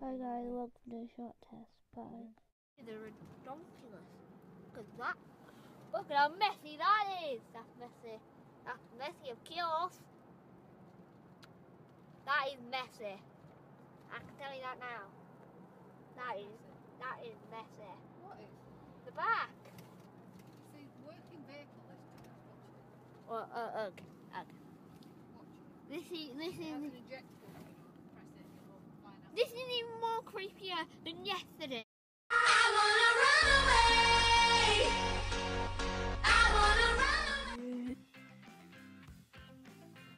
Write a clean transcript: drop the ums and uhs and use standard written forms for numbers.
Hi guys, welcome to the short test. Bye. They're ridiculous. Look at that. Look at how messy that is. That's messy. That's messy of chaos. That is messy. I can tell you that now. That is messy. What is? The back. See, working vehicle is Well, okay. watch This it. It has is an ejectable. Press it, it will find out. this is even more creepier than yesterday. I wanna run away.